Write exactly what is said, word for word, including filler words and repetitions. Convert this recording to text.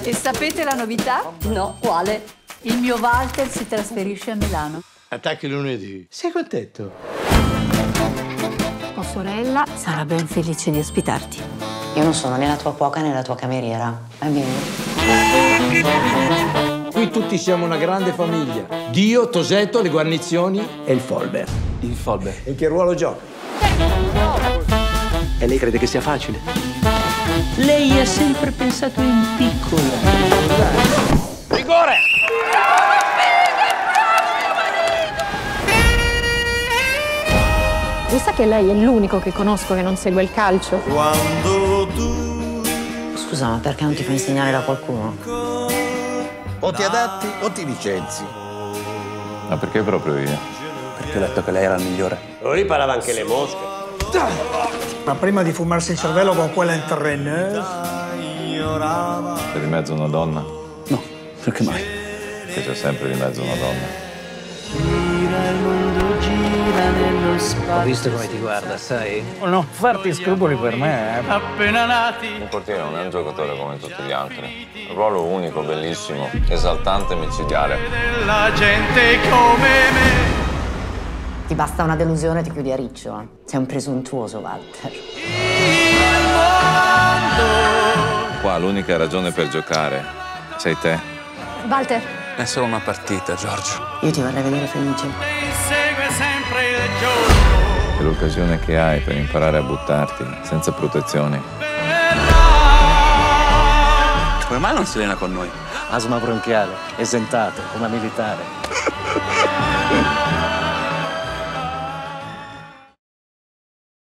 E sapete la novità? No, quale? Il mio Walter si trasferisce a Milano. Attacchi lunedì. Sei contento? Tua sorella sarà ben felice di ospitarti. Io non sono né la tua cuoca né la tua cameriera. Va bene? Qui tutti siamo una grande famiglia. Dio, Tosetto, le guarnizioni e il Folber. Il Folber. In che ruolo gioca? E lei crede che sia facile? Lei ha sempre pensato in piccolo. Rigore! Mi sa che lei è l'unico che conosco che non segue il calcio. Quando tu... Scusa, ma perché non ti fai insegnare da qualcuno? O ti adatti o ti licenzi. Ma perché proprio io? Perché ho detto che lei era il migliore. Lui parava anche le mosche. Ma prima di fumarsi il cervello con quella in terreno. C'è di mezzo una donna? No, perché mai? Perché c'è sempre di mezzo una donna. Gira il mondo, gira nello spazio. Ho visto come ti guarda, sai? Non farti scrupoli per me, eh. Appena nati. Un portiere non è un giocatore come tutti gli altri. Un ruolo unico, bellissimo, esaltante e micidiale. La gente come me. Ti basta una delusione e ti chiudi a riccio. Eh? Sei un presuntuoso, Walter. Qua l'unica ragione per giocare sei te. Walter. È solo una partita, Giorgio. Io ti vorrei vedere felice. Segue sempre il giorno. È l'occasione che hai per imparare a buttarti senza protezioni. Come mai non si allena con noi? Asma bronchiale, esentato, come militare.